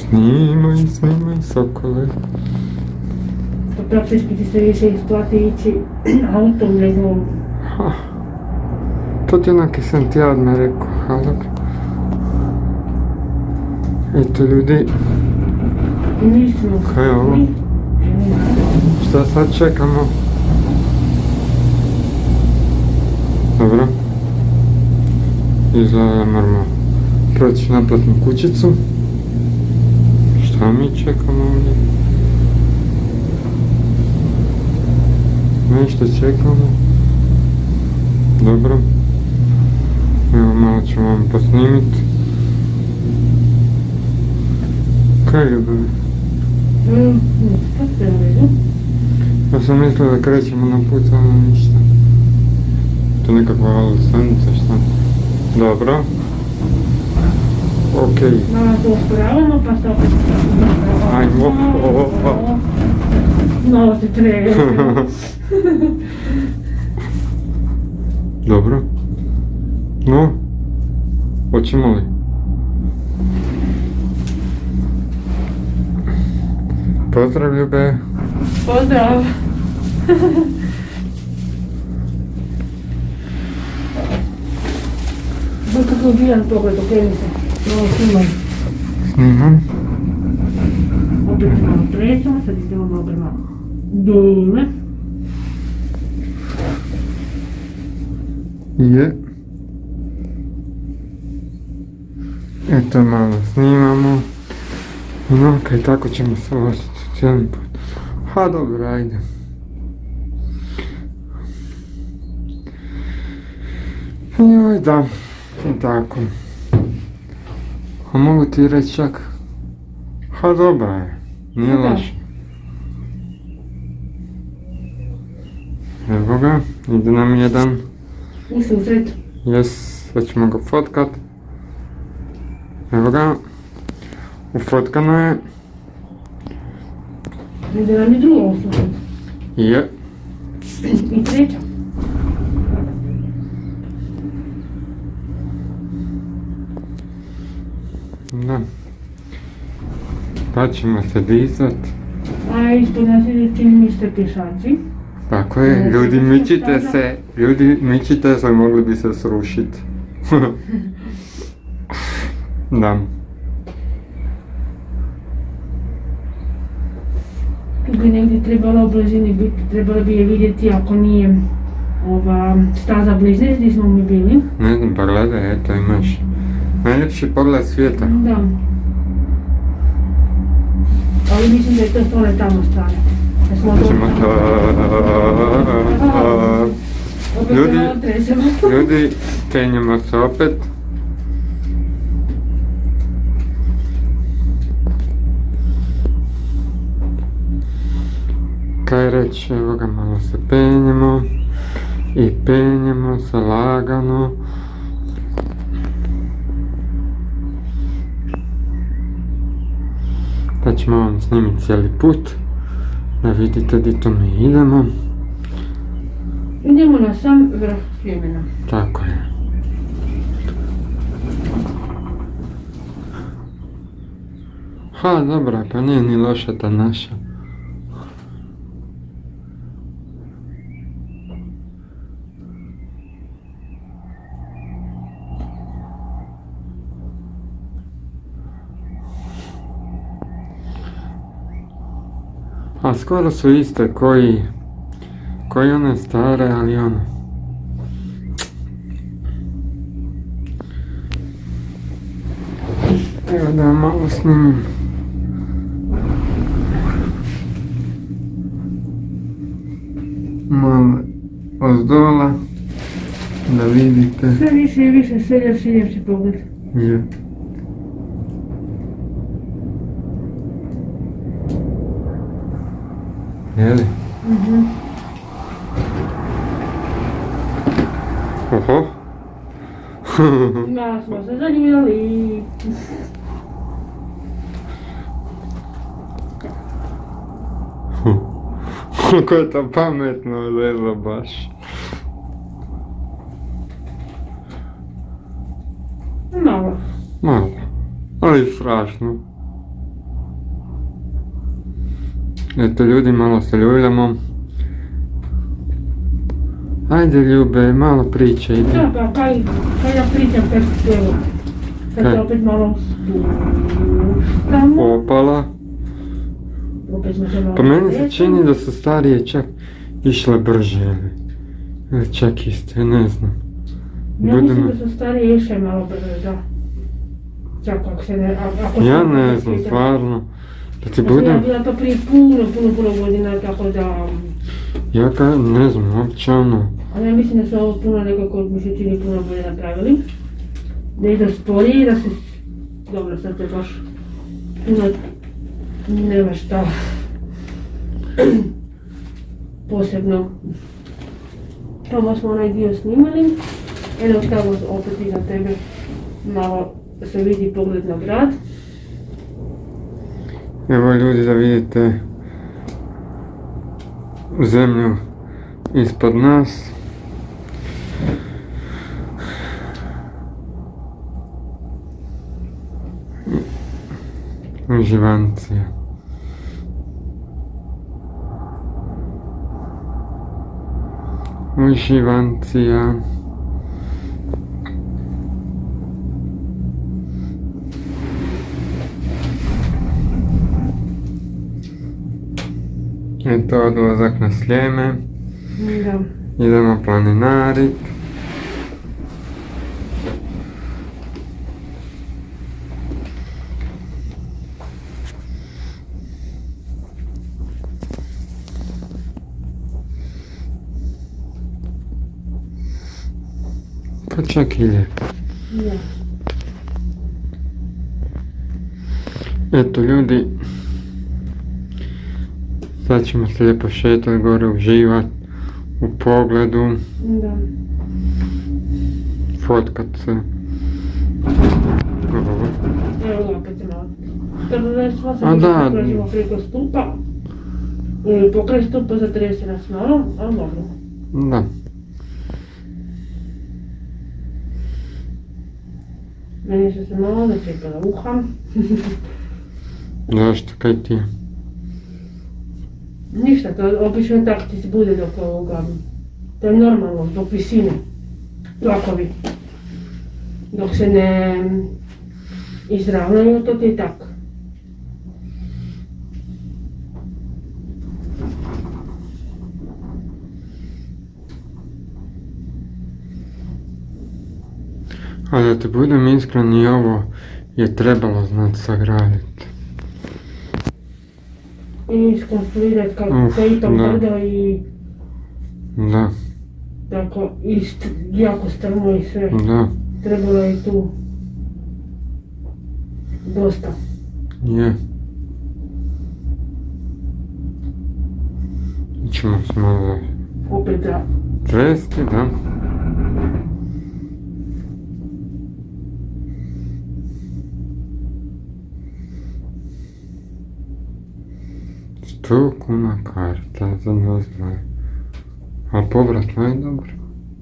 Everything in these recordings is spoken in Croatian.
Snimaj sokole. Pa praktički ti se više isplati ići autom nego... To ti onaki sam ti odmah rekao, ali dobro. Eto ljudi. Nismo. Kaj je ovo? Šta sad čekamo? Dobro. Izgleda moramo proći naplatnu kućicu. Šta mi čekamo ovdje? Nešto čekamo. Dobro. Evo malo ću vam posnimit. Kaj je ljubavi? Šta ste redu? Ja sam mislio da krećemo na put, ali ništa. To je nekakva autostanica, šta? Dobro. Okej. Malo to usporavamo, pa se opet usporavamo. Ajmo. Malo se treje. Dobro. No, hoćemo li? Pozdrav ljube. Pozdrav. Boj kako bijan pogled, okreni se. Malo snimam. Snimam. Opet se malo trećemo, sad idemo malo prema dole. Je. Eto malo snimamo. No, kaj tako ćemo se voziti cijeli put. Ha, dobro, ajde. Joj, da. I tako. A mogu ti reći čak. Ha, dobra je. Nije loše. Evo ga, ide nam jedan. U susret. Jes, sad ćemo ga fotkat. Evo ga. Ufotkano je. Ide nam i drugo u susret. Je. I treća. Da. Pa ćemo se dizat. A ispod nas ide čini mi se pješaci. Tako je, ljudi mičite se, mogli bi se srušit. Da. Tu bi negdje trebalo u blizini biti, trebalo bi je vidjeti ako nije ova staza bliznic gdje smo mi bili. Ne znam, pa gledaj, eto imaš najljepši pogled svijeta. Da. Ali mislim da je to s one tamo strane. Ljudi, penjemo se opet. Kaj reći, evo ga, malo se penjemo i penjemo se lagano. Pa ćemo vam snimiti cijeli put, da vidite gdje to mi idemo. Idemo na sam vrh Sljemena. Tako je. Ha, dobra, pa nije ni loša ta naša. A skoro su iste koji one stare, ali ono. Evo da malo snimim. Malo ozdola, da vidite. Sve više i više, sve ljepši pogled. Je. Jeli? Mhm. Oho. Da, smo se zaljubili. Kako je to pametno lezo baš. Malo. Malo, ali strašno. Eto ljudi, malo se ljuljamo. Ajde ljube, malo priče ide. Da, pa kaj ja pričam kad evo. Sad se opet malo spuštamo. Opala. Opet smo se malo Pa meni se spuštamo. čini da su starije čak išle brže ili čak iste, ne znam. Ja mislim da su starije išle malo brže, da. Čak ako se ne... Ja ne znam, stvarno. Da ti Ja budem... bila to prije puno godina, tako da... Ja ne znam, uopće ono... Ali ja mislim da su ovo puno nekako, mi se čini, puno bolje napravili. Da idu sporije, da se... Dobro, sad se baš... Puno... Nema šta... Posebno... Tamo smo onaj dio snimali. Evo tamo opet iza tebe malo se vidi pogled na grad. Evo ljudi da vidite zemlju ispod nas. Uživancija. Uživancija. Eto odlazak na Sljeme. Da. Idemo planinarit. Pa čak i lijepo. Da. Eto ljudi, sad ćemo se lijepo šetati gore, uživat u pogledu, Da. fotkat se. Evo opet se malo. Kada da sva se A da. prođemo preko stupa. Ili pokraj stupa zatrese nas malo, ali dobro. Da. Meni su se malo začepala uha. Zašto, kaj ti je? Ništa, to obično tako ti se bude dok ovoga. To je normalno, dok visine. Tlakovi. Dok se ne izravnaju, to ti je tako. A da ti budem iskren, i ovo je trebalo znat sagraditi. I iskonstruirati kako pejtom da. brdo i Da, tako, i jako strmo i sve. da, Trebalo je tu dosta. je. Ćemo se malo Opet da. tresti, da. Sto kuna karta za nas dvoje. A povratno je dobro.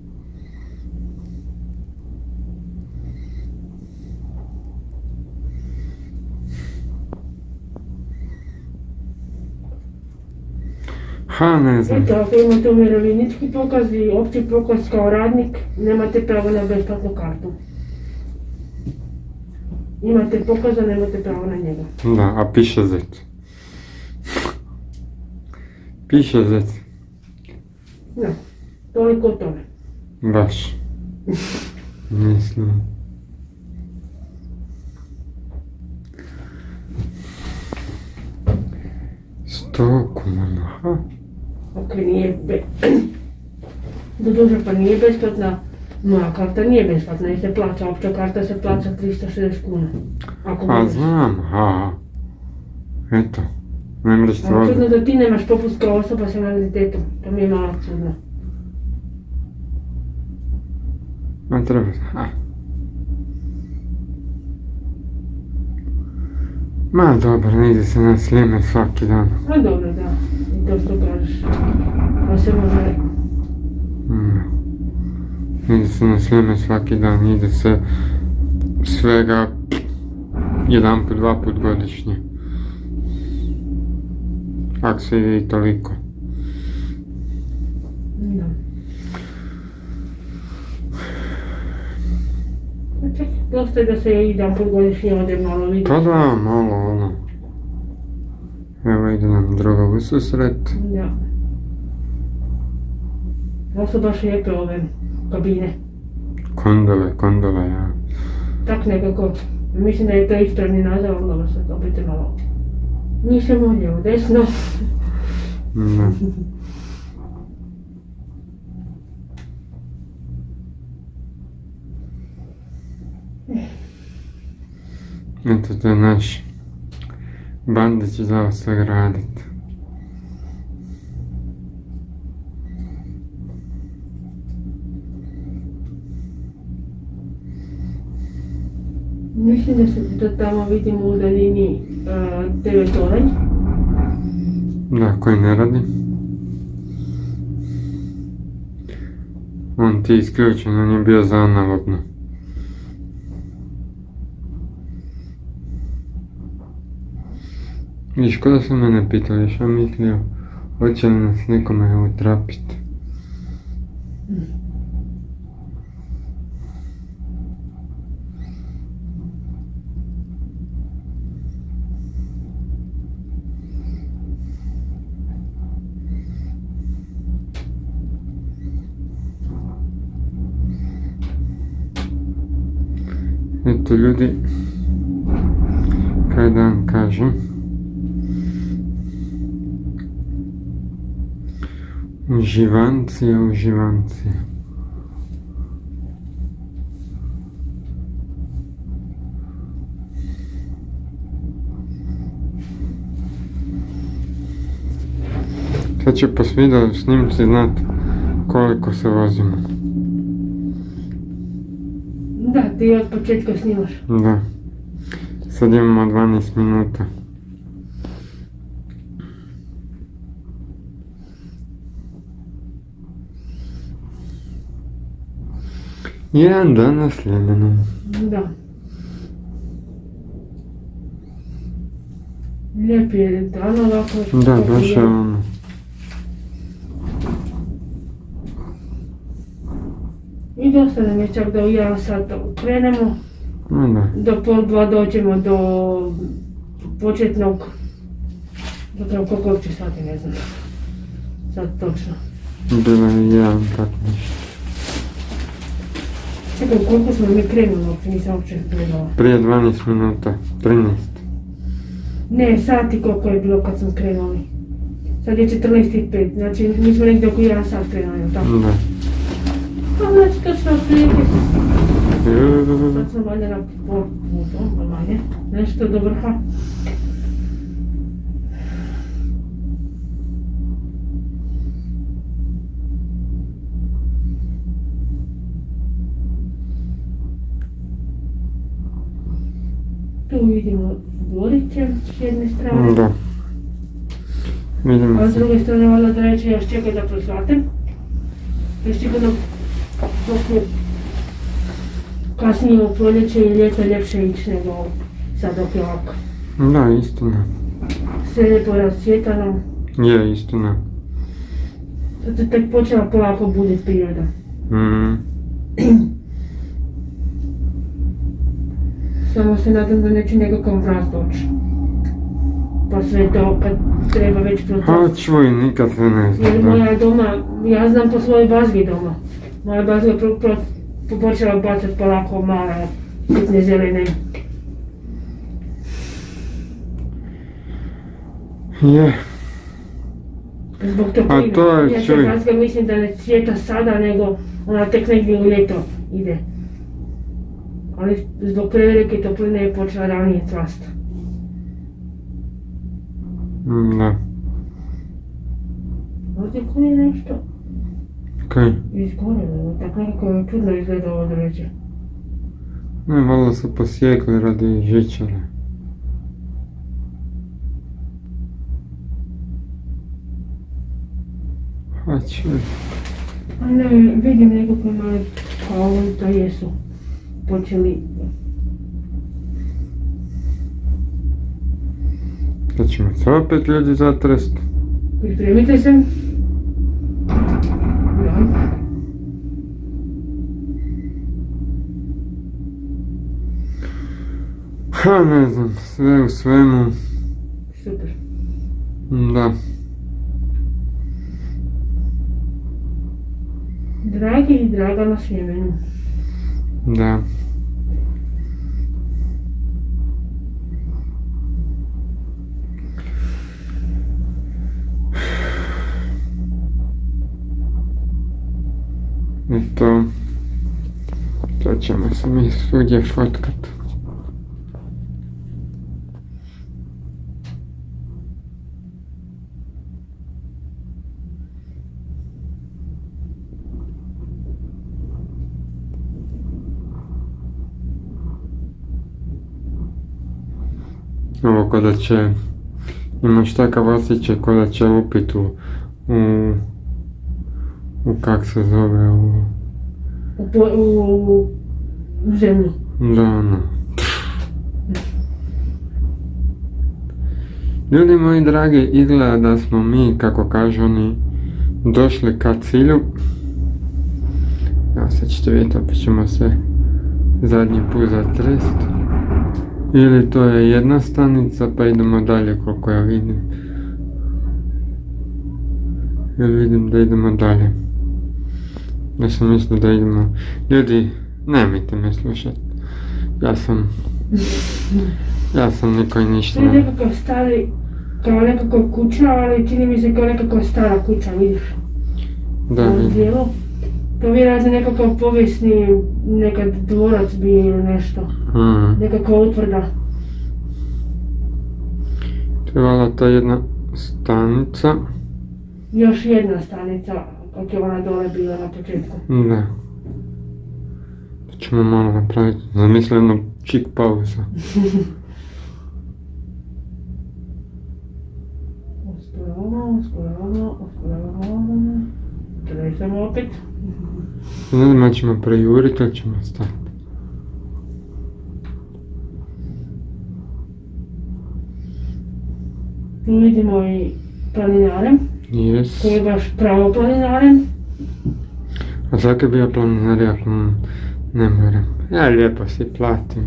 Ha, ne znam. Eto, ako imate umirovljenički pokaz i opći pokaz kao radnik, nemate pravo na besplatnu kartu. Imate pokaza, nemate pravo na njega. Da, a piše zec. Piše zec. Da, toliko o tome. Baš. Mislim. Sto kuna, ha? Ok, nije doduže pa nije besplatna, moja karta nije besplatna jer se plaća, opća karta se plaća 360 kuna. Ako A budeš. znam, ha. Eto. Ne mreš se Ali čudno ovdje. da ti nemaš popust kao osoba s invaliditetom, to mi je malo čudno. Ma treba, ha. Ma dobro, ne ide se na Sljeme svaki dan. A dobro, da, i to što kažeš. A se može... Ide se na Sljeme svaki dan, ide se svega jedan put, dva put godišnje. ako se ide i toliko. Da. Čak, dosta je da se jedan put godišnje ode malo vidiš. Pa da, malo ono. Evo ide nam druga u susret. Da. Ovo su baš lijepe ove kabine. Kondole, ja. Tak nekako, mislim da je to ispravni naziv, ali dobro sad opet malo. Nisam lijevo, desno. Da. Eto, to je naš Bandić za ovo sve radit. Mislim da tamo vidimo u daljini TV toranj. Da, koji ne radi. On ti isključen, on je bio za analogno. Viš, ko da su mene pitali, još sam mislio, hoće li nas nekome utrapit. Eto ljudi, kaj da vam kažem, uživancije. Sad ću po video snimci znat koliko se vozimo. Da, ti od početka snimaš. Da. Sad imamo 12 minuta. Jedan dan na Sljemenu. Da. Lijep je dan ovako. Da, baš je ono. I dosta nam je čak da u 1 sat krenemo. Da. Do pol 2 dođemo do početnog. Zapravo koliko uopće sati, ne znam. Sad točno. Bilo je jedan tak nešto. Čekaj, koliko smo mi krenuli uopće, nisam uopće gledala. Prije 12 minuta, 13. Ne, sati koliko je bilo kad smo krenuli. Sad je 14:05, znači mi smo negdje oko 1 sat krenuli, tako? Da. Pa znači točno otprilike. Sad smo valjda na pol putu, manje, nešto do vrha. Tu vidimo dvoriće s jedne strane. Da. Vidimo A s se. druge strane valjda da neće još čekati da prosvatim. Još sigurno dok je kasnije u proljeće i ljeto ljepše ići nego sad dok je ovako. Da, istina. Sve lijepo rascvjetano. Je, istina. Sad se tek počela polako budit priroda. Samo se nadam da neće nekakav mraz doći. Pa sve to kad treba već procesiti. A čuj, nikad se ne zna. Jer moja doma, ja znam po svojoj bazgi doma. Moja bazga je počela bacati polako male sitne zelene. Je. Zbog topline. A to je, ja se čuj. bazga mislim da ne cvjeta sada, nego ona tek negdje u ljeto ide. Ali zbog prevelike topline je počela ranije cvast. Da. Ovdje kuni nešto Kaj? izgoreno, tako nekako čudno izgleda ovo drveće. Ne, malo su posjekli radi žičare. A čuj. A ne, vidim nekako mali kao da jesu počeli. Da ćemo se opet ljudi zatresti. Pripremite se. Da. Ha, ne znam, sve u svemu. Super. Da. Dragi i draga na sjemenu. Da. I to ćemo se mi svugdje fotkat. Ovo kada će, imaš takav osjećaj kada će lupit u kak se zove, U zemlju. Da, ono. Ljudi moji dragi, izgleda da smo mi, kako kažu oni, došli ka cilju. Evo sad ćete vidjeti, opet ćemo se zadnji put zatrest. Ili to je jedna stanica, pa idemo dalje koliko ja vidim. Ili vidim da idemo dalje. Ja sam mislio da idemo... Ljudi, nemojte me slušati. Ja sam niko i ništa. To je nekakav stari, kao nekakav kuća, ali čini mi se kao nekakva stara kuća, vidiš? Da, vidim. To vjerojatno nekakav povijesni, nekad dvorac bi ili nešto. Nekakva utvrda. To je valjda ta jedna stanica. Još jedna stanica, kako je ona dole bila na početku. Da. To ćemo malo napraviti, zamisli jednu čik pauza. Usporavamo. Tresemo opet. Ne znam, ja ćemo prejuriti ili ćemo stati. Tu vidimo i planinare. Yes. Koji je baš pravo planinare. A zakaj bi ja planinar, ako ne moram? Ja lijepo si platim.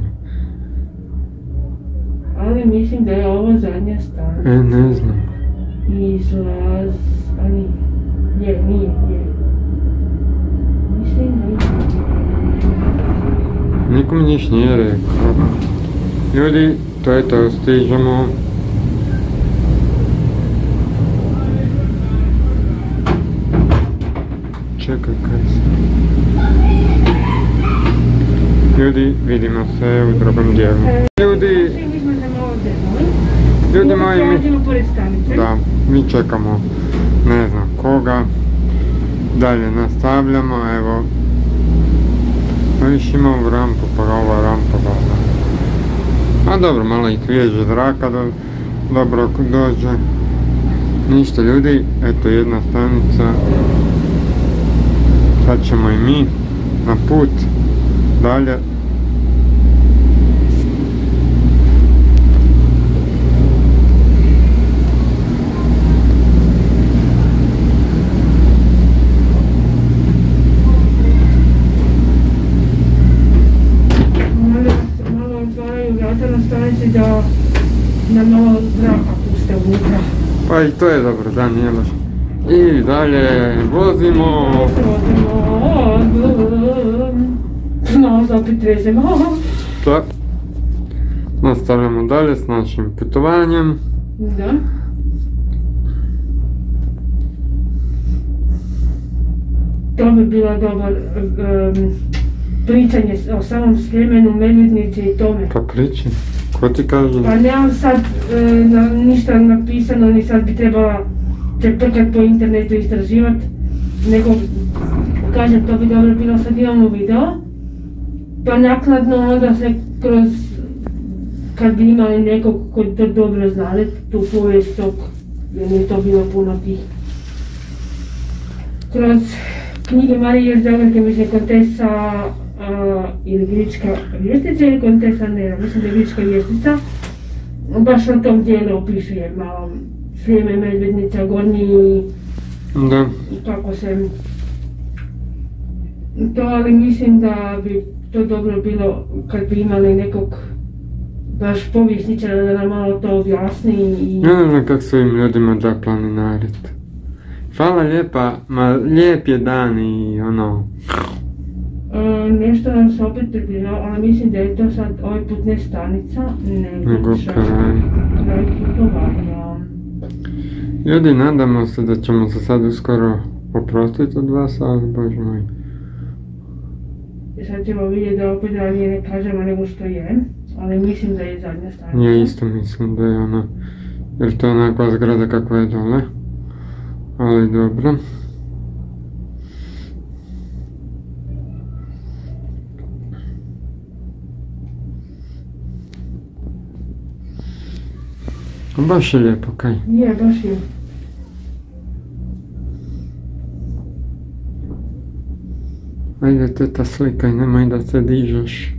Ali mislim da je ovo zadnja stanica. Ne znam. Izlaz... a nije. Mislim da je... Nikom niš nije rekao. Ljudi, to je to, stižemo. Čekaj, kaj se... Ljudi, vidimo se u drugom dijelu. Ljudi moji, mi čekamo ne znam koga. Dalje nastavljamo, evo. Viš ima ovu rampu, pa ova rampa valjda. A dobro, malo i svježe zraka dobro dođe. Ništa ljudi, eto jedna stanica. Sad ćemo i mi na put dalje. Malo otvaraju vrata na stanici da nam malo zraka puste unutra. Pa i to je dobro, da nije baš. I dalje vozimo. No, opet trezemo. Da. Nastavljamo dalje s našim putovanjem. Da. To bi bilo dobar pričanje o samom Sljemenu, Medvednici i tome. Pa pričaj, ko ti kaže? Pa nemam sad ništa napisano, ni sad bi trebala čeprkat po internetu istraživat, nego kažem to bi dobro bilo, sad imamo video, pa naknadno onda se kroz, kad bi imali nekog koji to dobro znali, tu povijest tog, jer je to bilo puno tih. Kroz knjige Marije Zagorke, mislim Kontesa ili Grička vještica ili Kontesa Nera, mislim da je Grička vještica, baš na tom dijelu opisuje malo Sljeme, Medvednica, Gornji Da. i kako se to, ali mislim da bi to dobro bilo kad bi imali nekog baš povjesničara da nam malo to objasni i... Ja ne znam kako svojim ljudima da planinarit. Hvala lijepa, ma lijep je dan i ono... Nešto nam se opet približalo, ali mislim da je to sad ovaj put ne stanica, nego kraj putovanja. Ljudi, nadamo se da ćemo se sad uskoro oprostiti od vas, ali bože moj. I sad ćemo vidjeti da opet ranije ne kažemo nego što je, ali mislim da je zadnja stanica. Ja isto mislim da je ono, jer to je onakva zgrada kakva je dole, ali dobro. Baš je lijepo, kaj? Je, baš je. Ajde teta slikaj, nemoj da se dižeš.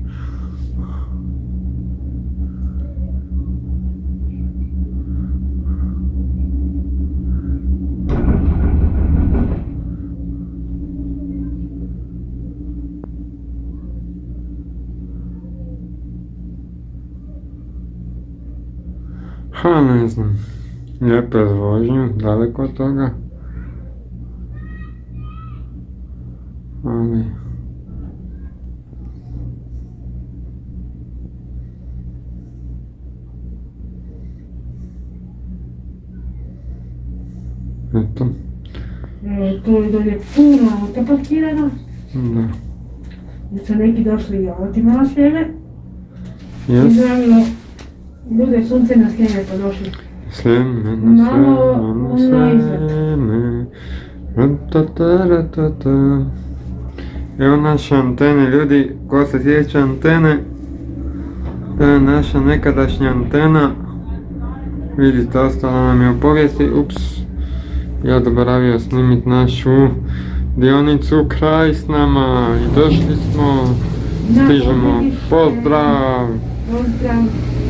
Ha, ne znam. Lijepo je vožnju, daleko od toga. Ali... Eto. Tu je dolje puno auta parkirano. Da. Gdje su neki došli i autima na Sljeme. Jes? Izdravilo ljude sunce na Sljeme pa došli. Sljeme, Malo unazad. Sljeme. Ratatatata. Evo naše antene, ljudi, ko se sjeća antene, to je naša nekadašnja antena. Vidite, ostala nam je u povijesti, ups, ja zaboravio snimit našu dionicu kraj s nama i došli smo, stižemo, pozdrav! Pozdrav!